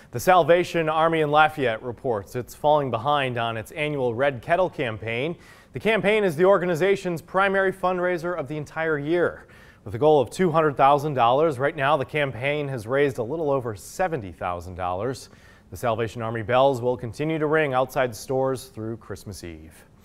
The Salvation Army in Lafayette reports it's falling behind on its annual Red Kettle Campaign. The campaign is the organization's primary fundraiser of the entire year. With a goal of $200,000, right now the campaign has raised a little over $70,000. The Salvation Army bells will continue to ring outside stores through Christmas Eve.